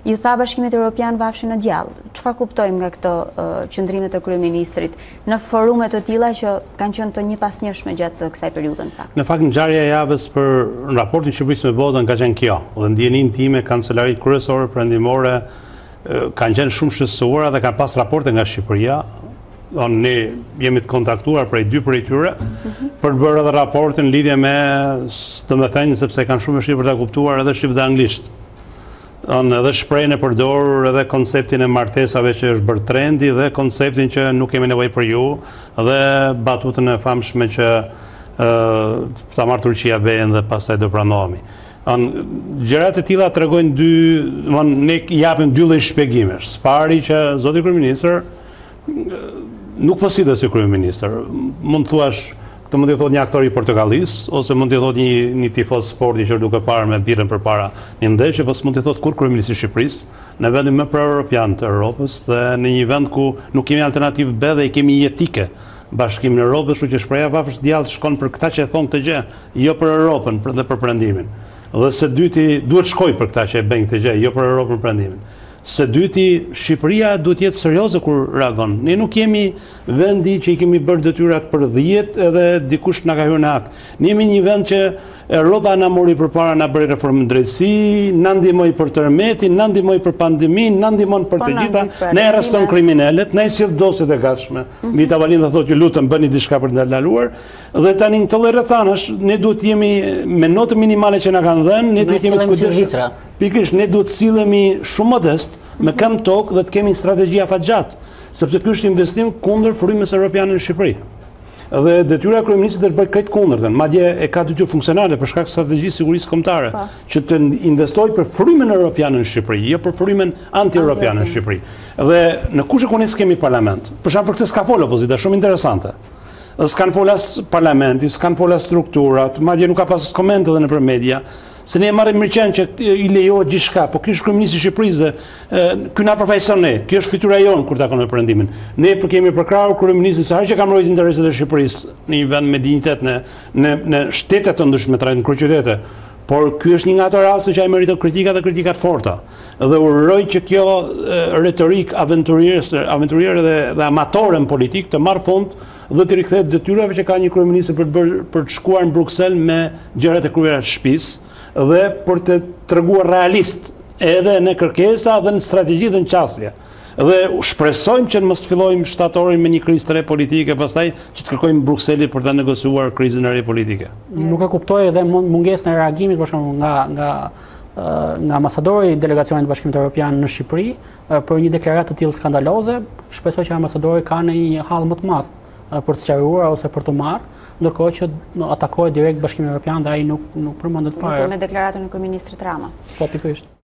Ju tha Bashkimit Evropian vafshin në djallë. Çfarë kuptojmë nga këto qëndrimet e kryeministrit në forume të tilla që kanë qenë të njëpasnjëshme gjatë kësaj periudhe në fakt? Në fakt ngjarja e javës për raportin e Shqipërisë me botën ka qenë kjo. Dhe ndjeninë time kancelarit kryesore perëndimore kanë qenë shumë shqetësuara dhe kanë pas raporte nga Shqipëria. Ne jemi të kontaktuar prej dy prej tyre për të bërë edhe raportin lidhje me, domethënë sepse kanë shumë vështirë për ta kuptuar edhe shqip dhe anglisht. Edhe shprehjen e përdorur, edhe konceptin e martesave që është bërë trendi dhe konceptin që nuk kemi nevojë për ju dhe batutën e famshme që ta marr Turqia veten dhe pastaj do pranohemi. Gjërat e tilla tregojnë ne japim dy lloj shpjegimesh. Pari që zoti kryeministër nuk po sidet si kryeministër. Mund thuash, këtë mund t'i thot një aktor i Portokallis, ose mund t'i thot një tifoz sporti që duke parë me birën përpara një ndeshje, po s'mund t'i thot kur kryeministri i Shqipërisë, në vendin më pro-europian të Europës dhe në një vend ku nuk kemi alternativë B dhe i kemi jetike. Bashkimin e Europës, kështu që shpreha vafës djallë shkon për këta që e thonë këtë gjë, jo për Europën dhe për Perëndimin. Dhe së dyti duhet shkoj për këta që e bëjnë këtë gjë, jo për Europën dhe Perëndimin. Së dyti, Shqipëria duhet jetë serioze kur reagon. Ne nuk jemi vendi që i kemi bërë detyrat për 10 edhe dikush na ka hyrë në hak. Ne jemi një vend që Europa na mori përpara, na bëri reformën drejtësi, na ndihmoi për tërmetin, na ndihmoi për pandeminë, na ndihmon për të gjitha, ne arreston kriminalet, ne sill dosjet e gatshme. Mbi tavolinë thotë që lutem bëni diçka për të ndaluar dhe tani këto lloj rrethanash ne duhet jemi me notë minimale që na kanë dhënë, ne duhet jemi të kujdesshëm. Pikërisht ne duhet sillemi shumë modest, me këmbë tokë dhe të kemi strategji afatgjatë, sepse ky është investim kundër frymës europiane në Shqipëri. Dhe detyra e kryeministit është bëj krejt kundërtën, madje e ka detyrë funksionale për shkak të strategjisë sigurisë kombëtare, që të investojë për frymën europiane në Shqipëri, jo për frymën anti-europiane në Shqipëri. Dhe në kushte ku ne s'kemi parlament, për shkak për këtë s'ka fol opozita, shumë interesante. S'kan fol as parlamenti, s'kan fol as strukturat, madje nuk ka pas komente edhe nëpër media. Se ne marrim mirëqen që i lejohet gjithçka, po ky është kryeministri i Shqipërisë dhe ky na përfaqëson ne. Kjo është fytyra jonë kur takon me Perëndimin. Ne kemi përkrahur kryeministin sa herë që ka mbrojtur interesat e Shqipërisë në një vend me dinjitet në shtete të ndryshme, në kryeqytete. Por ky është një nga ato raste që ai meriton kritika dhe kritika të forta. Dhe uroj që kjo retorik aventuriere dhe amatore në politik të marrë fund dhe të rikthehet detyrave që ka një kryeminist për të shkuar në Bruksel me gjërat e kryera të shtëpisë dhe për të treguar realist edhe në kërkesa dhe në strategji dhe në qasje. Dhe shpresojmë që mos të fillojmë shtatorin me një krizë të re politike, pastaj që të kërkojmë Brukselit për ta negociuar krizën e re politike. Nuk e kuptoj edhe mungesën e reagimit për shembull nga ambasadori i delegacionit të Bashkimit Evropian në Shqipëri për një deklaratë të tillë skandaloze. Shpresoj që ambasadori ka një hall më të madh për të sqaruar ose për të marrë, ndërkohë që atakohet direkt Bashkimin Evropian dhe ai nuk përmendet fare. Me deklaratën e kryeministrit Rama. Po pikërisht.